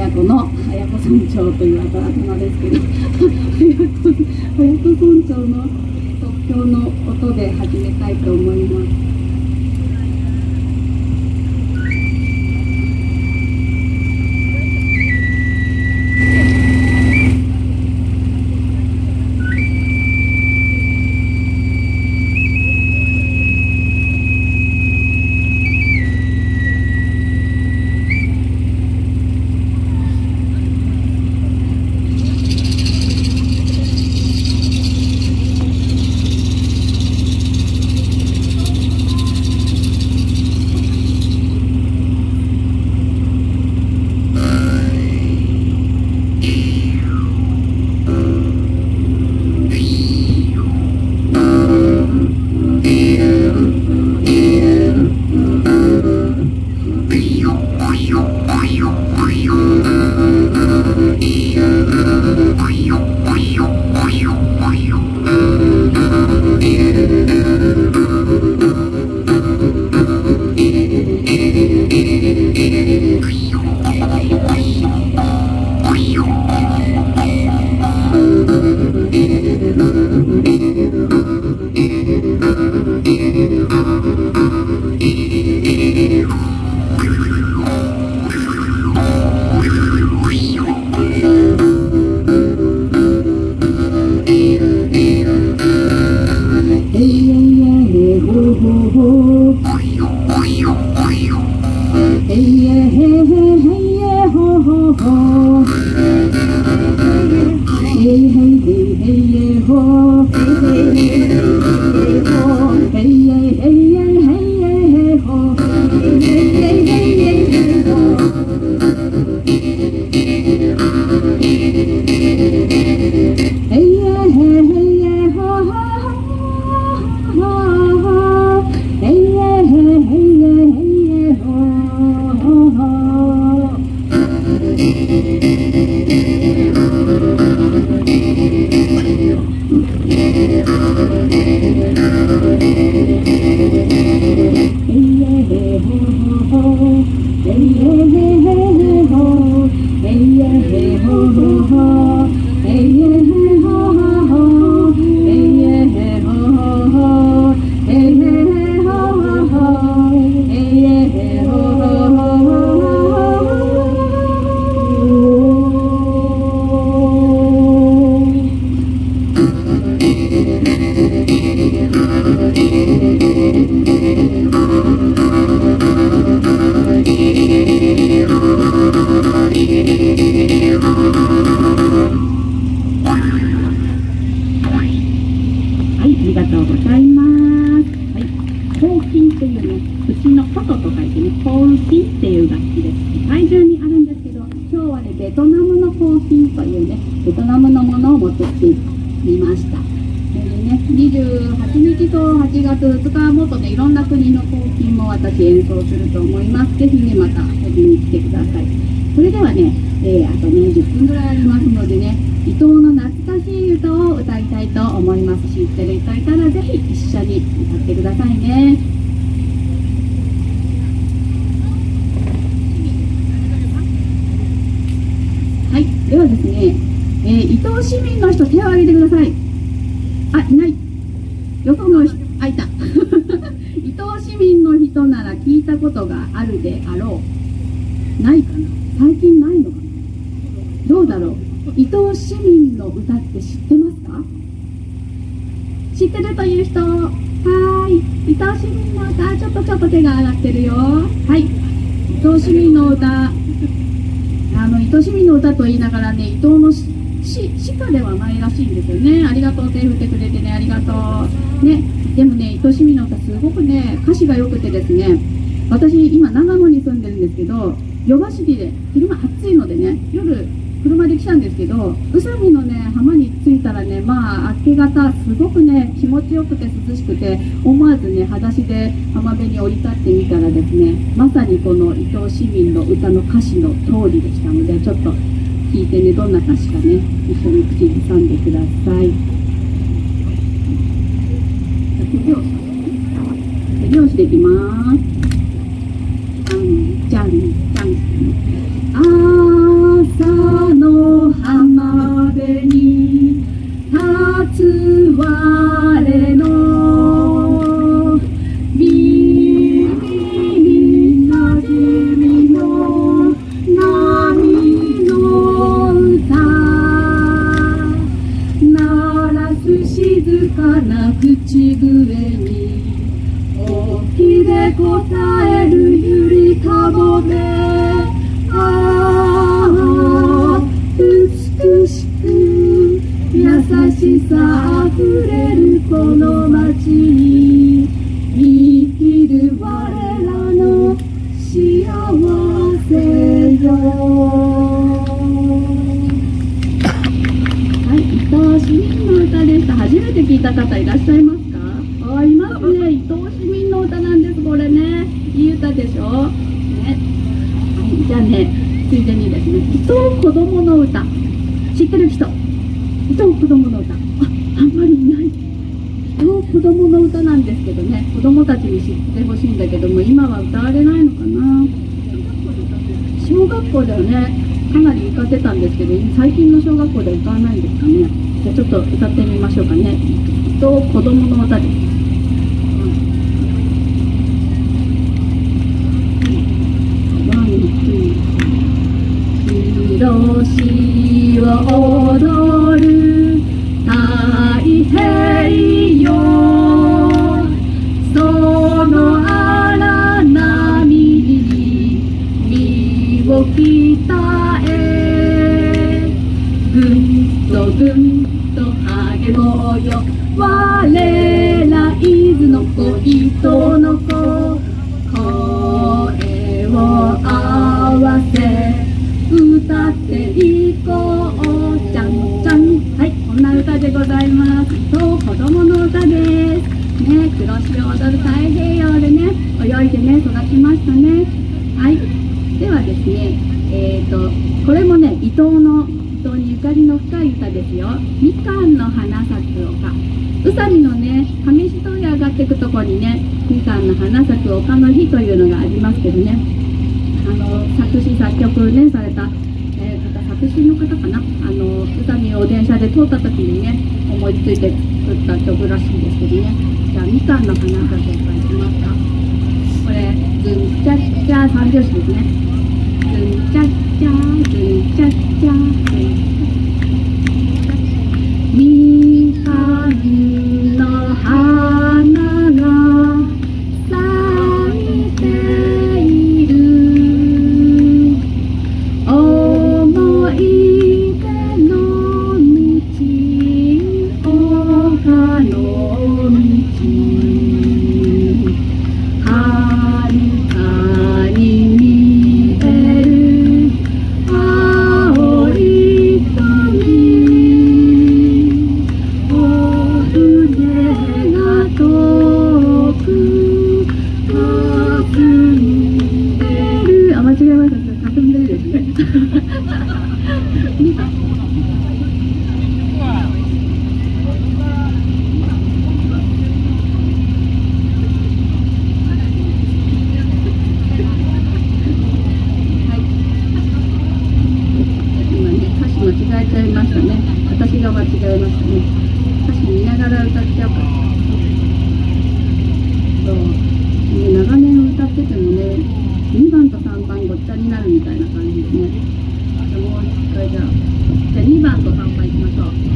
子の隼人村長というあだ名ですけど、隼人村長の即興の音で始めたいと思います。 演奏すると思います。ぜひね、また遊びに来てください。それではね、あとね、10分ぐらいありますのでね、伊藤の懐かしい歌を歌いたいと思います。知ってる人いたらぜひ一緒に歌ってくださいね。はい、ではですね、伊東市民の人手を挙げてください。あ、いない。よその人、あ、いた。伊東市民の人なら聞いたことがあるであろう。ないかな、最近ないのかな、どうだろう。伊東市民の歌って知ってますか？知ってるという人、はーい。伊東市民の歌、ちょっと手が上がってるよ。はい、伊東市民の歌、伊東市民の歌と言いながらね、伊東の市歌ではないらしいんですよね。ありがとう、手振ってくれてね、ありがとうね。でもね、伊東市民の歌すごくね、歌詞が良くてですね、私今長野に住んでるんですけど、夜走りで昼間暑いのでね、夜車で来たんですけど、宇佐美のね浜に着いたらね、まあ明け方すごくね気持ちよくて涼しくて、思わずね裸足で浜辺に降り立ってみたらですね、まさにこの伊東市民の歌の歌詞の通りでしたので、ちょっと聞いてね、どんな歌詞かね一緒に口ずさんでください。手拍子でいきます。じゃんじゃんじゃん。朝しさあふれるこの街に生きる我らの幸せよ。はい、伊藤市民の歌でした。初めて聞いた方いらっしゃいますか？あ、いますね。伊藤市民の歌なんです、これね。いい歌でしょ、ね。はい、じゃあね、ついでにですね、伊藤子供の歌。知ってる人？伊藤子供の歌。あんまりいない。伊藤子供の歌なんですけどね、子供たちに知ってほしいんだけども、今は歌われないのかな。小学校ではね、かなり歌ってたんですけど、最近の小学校では歌わないんですかね。じゃあちょっと歌ってみましょうかね。伊藤子供の歌です。広しを踊る太平洋、その荒波に身を鍛え、ぐんとぐんと励もうよ、我ら伊豆の子伊東の子、声を合わせ歌っていこう、ちゃんちゃん。はい、こんな歌でございます。伊藤子供の歌です。ね、黒潮を踊る太平洋でね、泳いでね、育ちましたね。はい。ではですね、これもね、伊東にゆかりの深い歌ですよ。みかんの花咲く丘。宇佐美のね、上志戸へ上がっていくところにね、みかんの花咲く丘の日というのがありますけどね。作詞作曲ねされた、作詞の方かな、宇佐美を電車で通った時にね思いついて作った曲らしいんですけどね。じゃあみかんの花咲く丘いきますか。これズンチャッチャ三拍子ですね。ズンチャッチャズンチャッチャみかんの花が咲いている、思い出の道、丘の道、はるかに見える青い海、お船が遠く霞んでる。あ、間違えました。霞んでるですね。間違えちゃいましたね。私が間違えましたね。歌詞見ながら歌っちゃうから。そうね、長年歌っててもね、2番と3番ごっちゃになるみたいな感じですね。じゃあもう一回じゃあ2番と3番いきましょう。